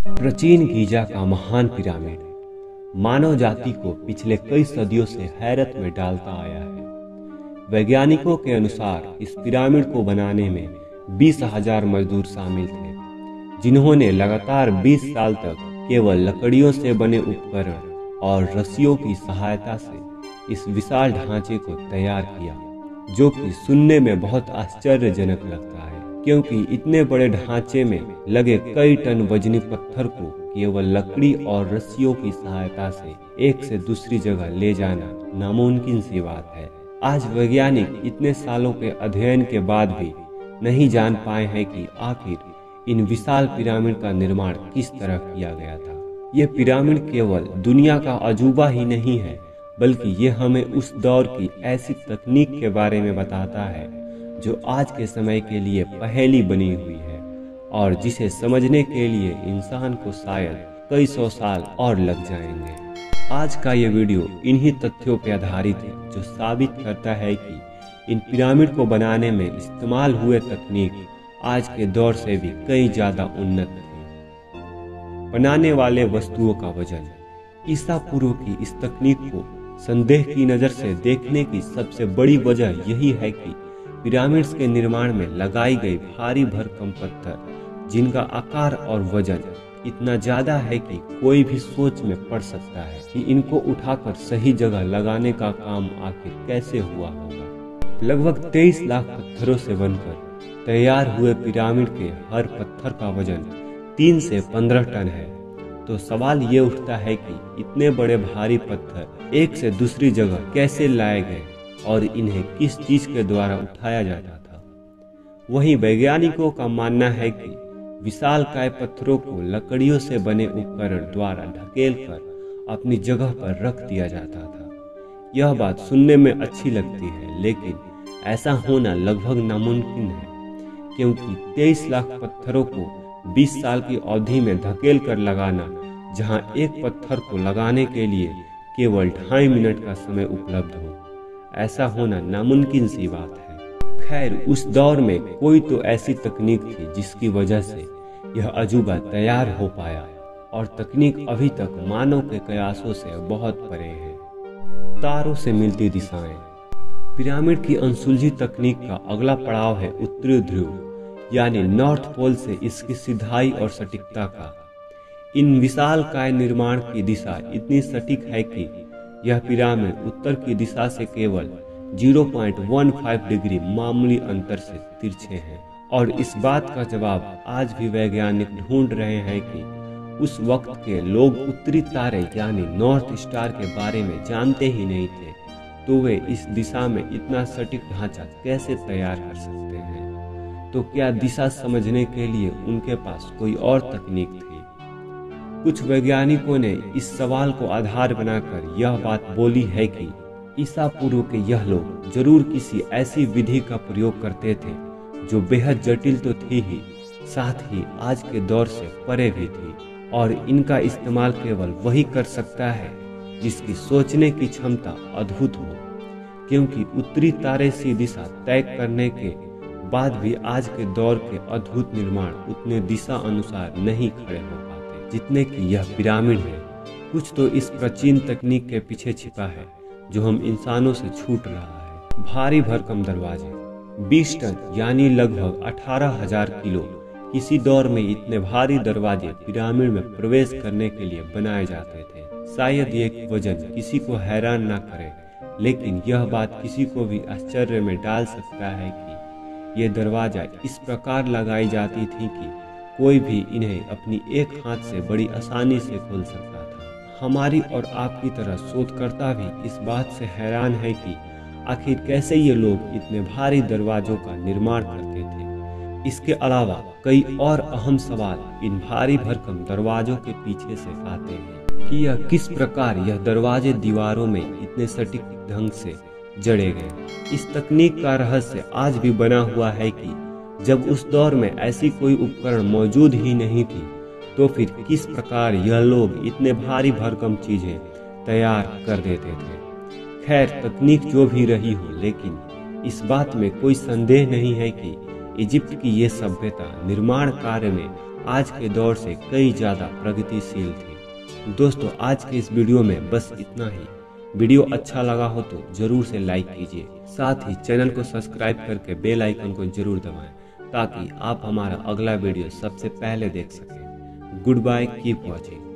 प्राचीन गीजा का महान पिरामिड मानव जाति को पिछले कई सदियों से हैरत में डालता आया है। वैज्ञानिकों के अनुसार इस पिरामिड को बनाने में 20,000 मजदूर शामिल थे, जिन्होंने लगातार 20 साल तक केवल लकड़ियों से बने उपकरण और रस्सियों की सहायता से इस विशाल ढांचे को तैयार किया, जो कि सुनने में बहुत आश्चर्यजनक लगता है, क्योंकि इतने बड़े ढांचे में लगे कई टन वजनी पत्थर को केवल लकड़ी और रस्सियों की सहायता से एक से दूसरी जगह ले जाना नामुमकिन सी बात है। आज वैज्ञानिक इतने सालों के अध्ययन के बाद भी नहीं जान पाए हैं कि आखिर इन विशाल पिरामिड का निर्माण किस तरह किया गया था। ये पिरामिड केवल दुनिया का अजूबा ही नहीं है, बल्कि ये हमें उस दौर की ऐसी तकनीक के बारे में बताता है जो आज के समय के लिए पहेली बनी हुई है और जिसे समझने के लिए इंसान को शायद कई सौ साल और लग जाएंगे। आज का ये वीडियो इन्हीं तथ्यों पर आधारित है जो साबित करता है कि इन पिरामिड को बनाने में इस्तेमाल हुए तकनीक आज के दौर से भी कई ज्यादा उन्नत थी। बनाने वाले वस्तुओं का वजन। ईसा पूर्व की इस तकनीक को संदेह की नजर से देखने की सबसे बड़ी वजह यही है कि पिरामिड्स के निर्माण में लगाई गई भारी भरकम पत्थर, जिनका आकार और वजन इतना ज्यादा है कि कोई भी सोच में पड़ सकता है कि इनको उठाकर सही जगह लगाने का काम आखिर कैसे हुआ होगा। लगभग 23 लाख पत्थरों से बनकर तैयार हुए पिरामिड के हर पत्थर का वजन 3 से 15 टन है। तो सवाल ये उठता है कि इतने बड़े भारी पत्थर एक से दूसरी जगह कैसे लाए गए और इन्हें किस चीज के द्वारा उठाया जाता था। वहीं वैज्ञानिकों का मानना है कि विशालकाय पत्थरों को लकड़ियों से बने उपकरण द्वारा ढकेल कर अपनी जगह पर रख दिया जाता था। यह बात सुनने में अच्छी लगती है, लेकिन ऐसा होना लगभग नामुमकिन है, क्योंकि 23 लाख पत्थरों को 20 साल की अवधि में धकेल कर लगाना, जहां एक पत्थर को लगाने के लिए केवल 2.5 मिनट का समय उपलब्ध हो, ऐसा होना नामुमकिन सी बात है। खैर, उस दौर में कोई तो ऐसी तकनीक थी जिसकी वजह से यह अजूबा तैयार हो पाया, और तकनीक अभी तक मानव के कयासों से बहुत परे है। तारों से मिलती दिशाएं। पिरामिड की अनसुलझी तकनीक का अगला पड़ाव है उत्तरी ध्रुव यानी नॉर्थ पोल से इसकी सिधाई और सटीकता का। इन विशालकाय निर्माण की दिशा इतनी सटीक है कि यह पिरामिड उत्तर की दिशा से केवल 0.15 डिग्री मामूली अंतर से तिरछे हैं, और इस बात का जवाब आज भी वैज्ञानिक ढूंढ रहे हैं कि उस वक्त के लोग उत्तरी तारे यानी नॉर्थ स्टार के बारे में जानते ही नहीं थे, तो वे इस दिशा में इतना सटीक ढांचा कैसे तैयार कर सकते हैं। तो क्या दिशा समझने के लिए उनके पास कोई और तकनीक थी? कुछ वैज्ञानिकों ने इस सवाल को आधार बनाकर यह बात बोली है कि ईसा पूर्व के यह लोग जरूर किसी ऐसी विधि का प्रयोग करते थे जो बेहद जटिल तो थी ही, साथ ही आज के दौर से परे भी थी, और इनका इस्तेमाल केवल वही कर सकता है जिसकी सोचने की क्षमता अद्भुत हो, क्योंकि उत्तरी तारे से दिशा तय करने के बाद भी आज के दौर के अद्भुत निर्माण उतने दिशा अनुसार नहीं खड़े हो पाते जितने कि यह पिरामिड है। कुछ तो इस प्राचीन तकनीक के पीछे छिपा है जो हम इंसानों से छूट रहा है। भारी भरकम दरवाजे। 20 टन यानी लगभग 18,000 किलो। किसी दौर में इतने भारी दरवाजे पिरामिड में प्रवेश करने के लिए बनाए जाते थे। शायद ये वजन किसी को हैरान ना करे, लेकिन यह बात किसी को भी आश्चर्य में डाल सकता है कि ये दरवाजा इस प्रकार लगाई जाती थी कि कोई भी इन्हें अपनी एक हाथ से बड़ी आसानी से खोल सकता था। हमारी और आपकी तरह शोधकर्ता भी इस बात से हैरान है कि आखिर कैसे ये लोग इतने भारी दरवाजों का निर्माण करते थे। इसके अलावा कई और अहम सवाल इन भारी भरकम दरवाजों के पीछे से आते हैं कि यह किस प्रकार यह दरवाजे दीवारों में इतने सटीक ढंग से जड़े गए। इस तकनीक का रहस्य आज भी बना हुआ है कि जब उस दौर में ऐसी कोई उपकरण मौजूद ही नहीं थी, तो फिर किस प्रकार यह लोग इतने भारी भरकम चीजें तैयार कर देते थे। खैर, तकनीक जो भी रही हो, लेकिन इस बात में कोई संदेह नहीं है कि इजिप्ट की ये सभ्यता निर्माण कार्य में आज के दौर से कई ज़्यादा प्रगतिशील थे। दोस्तों, आज के इस वीडियो में बस इतना ही। वीडियो अच्छा लगा हो तो जरूर से लाइक कीजिए, साथ ही चैनल को सब्सक्राइब करके बेल आइकन को जरूर दबाएं ताकि आप हमारा अगला वीडियो सबसे पहले देख सकें। Goodbye, keep watching.